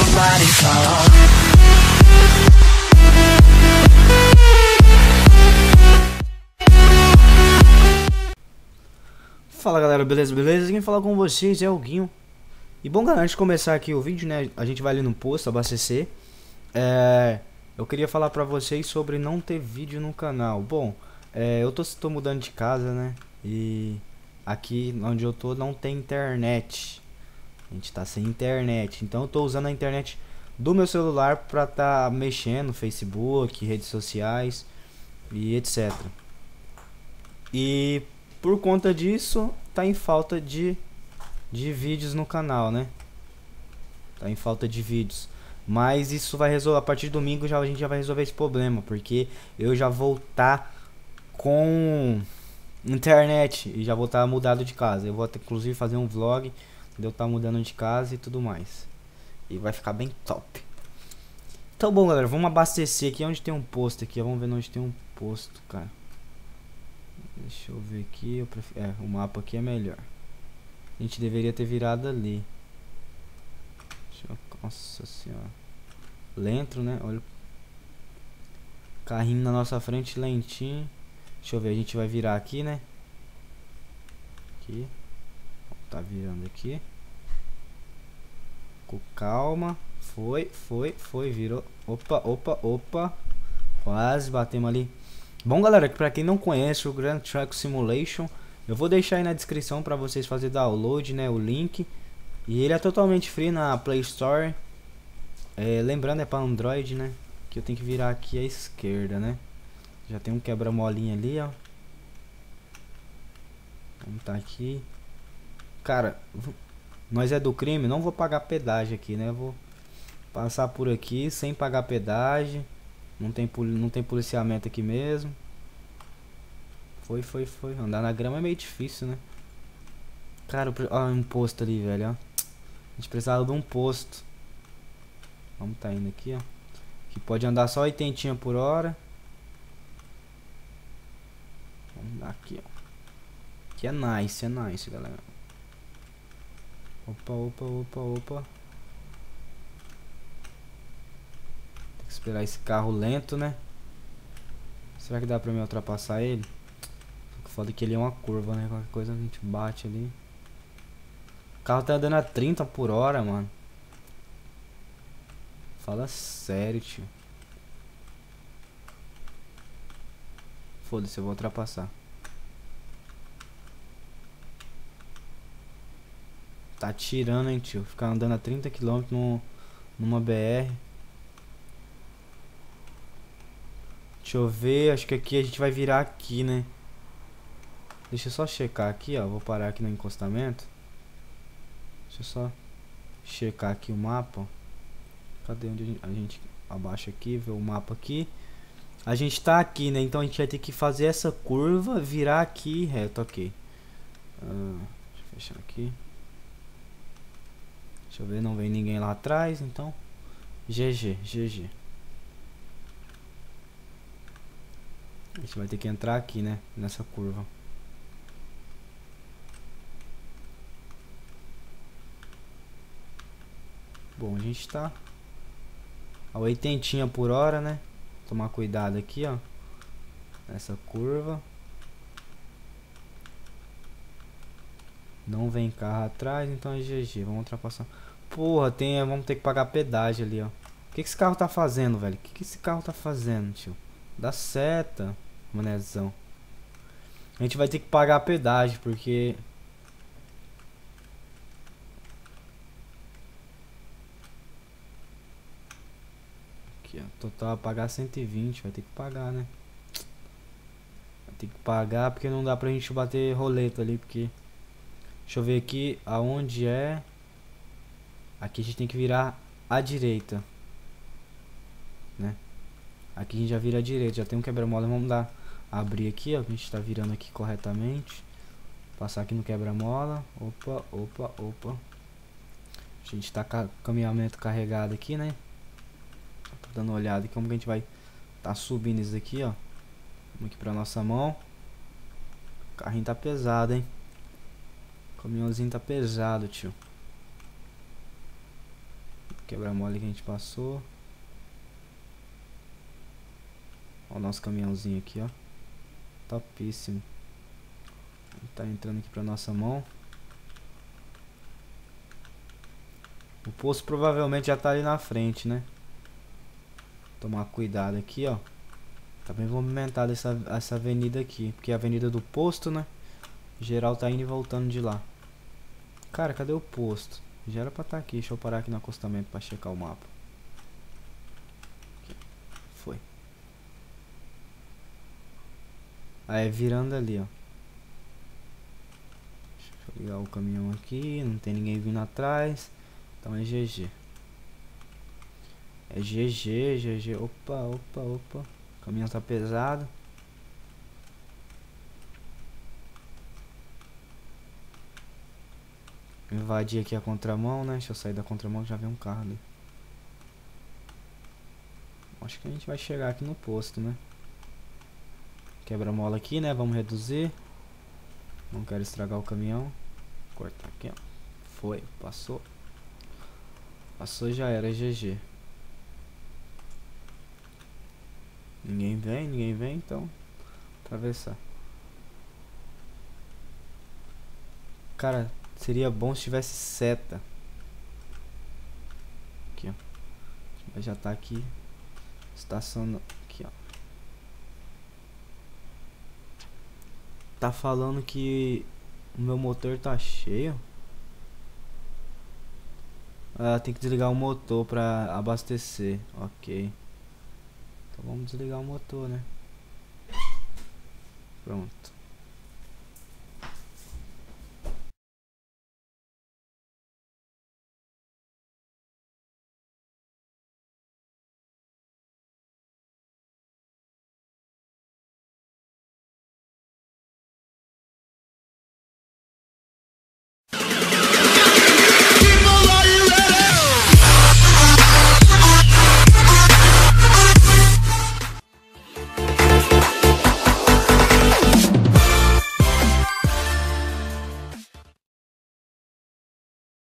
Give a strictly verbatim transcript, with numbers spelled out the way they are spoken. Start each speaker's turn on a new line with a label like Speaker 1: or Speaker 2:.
Speaker 1: nobody's home.
Speaker 2: Fala galera, beleza, beleza? Quem fala com vocês é o Guinho. E bom galera, antes de começar aqui o vídeo, né, a gente vai ali no posto, abastecer. É, eu queria falar pra vocês sobre não ter vídeo no canal. Bom, é, eu tô, tô mudando de casa, né, e aqui onde eu tô não tem internet. A gente tá sem internet, então eu tô usando a internet do meu celular pra tá mexendo no Facebook, redes sociais e etcétera. E por conta disso, tá em falta de, de vídeos no canal, né? Tá em falta de vídeos. Mas isso vai resolver, a partir de domingo já, a gente já vai resolver esse problema. Porque eu já vou estar com internet e já vou estar mudado de casa. Eu vou até, inclusive fazer um vlog de eu estar mudando de casa e tudo mais. E vai ficar bem top. Então bom galera, vamos abastecer aqui onde tem um posto aqui. Vamos ver onde tem um posto, cara. Deixa eu ver aqui, eu prefiro... é, o mapa aqui é melhor. A gente deveria ter virado ali. Deixa eu... Nossa senhora. Lento, né? Olha. Carrinho na nossa frente, lentinho. Deixa eu ver, a gente vai virar aqui, né? Aqui. Tá virando aqui. Com calma. Foi, foi, foi, virou. Opa, opa, opa. Quase batemos ali. Bom galera, pra quem não conhece o Grand Truck Simulation, eu vou deixar aí na descrição pra vocês fazerem download, né, o link. E ele é totalmente free na Play Store. É, lembrando, é pra Android, né, que eu tenho que virar aqui à esquerda, né. Já tem um quebra-molinha ali, ó. Vamos tá aqui. Cara, nós é do crime, não vou pagar pedágio aqui, né, eu vou passar por aqui sem pagar pedágio. Não tem, não tem policiamento aqui mesmo. Foi, foi, foi. Andar na grama é meio difícil, né? Cara, ó, um posto ali, velho, ó. A gente precisava de um posto. Vamos tá indo aqui, ó. Que pode andar só oitenta por hora. Vamos dar aqui, ó. Que é nice, é nice, galera. Opa, opa, opa, opa. Esperar esse carro lento, né? Será que dá pra mim ultrapassar ele? Foda que ele é uma curva, né? Qualquer coisa a gente bate ali. O carro tá andando a trinta por hora, mano. Fala sério, tio. Foda-se, eu vou ultrapassar. Tá tirando, hein, tio. Ficar andando a trinta quilômetros no, numa B R. Deixa eu ver, acho que aqui a gente vai virar aqui, né? Deixa eu só checar aqui, ó. Vou parar aqui no encostamento. Deixa eu só checar aqui o mapa. Cadê onde a gente abaixa aqui, vê o mapa aqui. A gente tá aqui, né? Então a gente vai ter que fazer essa curva, virar aqui reto, ok. Ah, deixa eu fechar aqui. Deixa eu ver, não vem ninguém lá atrás, então G G, G G. A gente vai ter que entrar aqui, né? Nessa curva. Bom, a gente tá a oitenta por hora, né? Tomar cuidado aqui, ó. Nessa curva. Não vem carro atrás, então é G G. Vamos ultrapassar. Porra, tem, vamos ter que pagar pedágio ali, ó. O que, que esse carro tá fazendo, velho? O que, que esse carro tá fazendo, tio? Dá seta, manezão. A gente vai ter que pagar pedágio, porque... Aqui, ó. Total a pagar cento e vinte. Vai ter que pagar, né? Vai ter que pagar, porque não dá pra gente bater roleta ali, porque... Deixa eu ver aqui aonde é... Aqui a gente tem que virar à direita, né? Aqui a gente já vira à direita, já tem um quebra-mola. Vamos dar, abrir aqui, ó. A gente tá virando aqui corretamente. Passar aqui no quebra-mola. Opa, opa, opa. A gente tá com o caminhamento carregado aqui, né? Tô dando uma olhada aqui como que a gente vai tá subindo isso daqui, ó. Vamos aqui pra nossa mão. O carrinho tá pesado, hein? O caminhãozinho tá pesado, tio. Quebra-mola que a gente passou. Ó o nosso caminhãozinho aqui, ó. Topíssimo. Tá entrando aqui pra nossa mão. O posto provavelmente já tá ali na frente, né? Tomar cuidado aqui, ó. Tá bem movimentada essa, essa avenida aqui. Porque é a avenida do posto, né? Geral tá indo e voltando de lá. Cara, cadê o posto? Já era pra estar aqui. Deixa eu parar aqui no acostamento pra checar o mapa. Aqui. Foi. Aí virando ali, ó. Deixa eu ligar o caminhão aqui. Não tem ninguém vindo atrás. Então é G G. É G G, G G. Opa, opa, opa. O caminhão tá pesado. Invadir aqui a contramão, né? Deixa eu sair da contramão que já vem um carro ali. Acho que a gente vai chegar aqui no posto, né? Quebra-mola aqui, né? Vamos reduzir. Não quero estragar o caminhão. Cortar aqui, ó. Foi, passou. Passou, já era, G G. Ninguém vem, ninguém vem, então atravessar. Cara, seria bom se tivesse seta. Aqui, ó. Já tá aqui. Estação aqui, ó. Tá falando que o meu motor tá cheio. Ah, tem que desligar o motor pra abastecer. Ok. Então vamos desligar o motor, né? Pronto.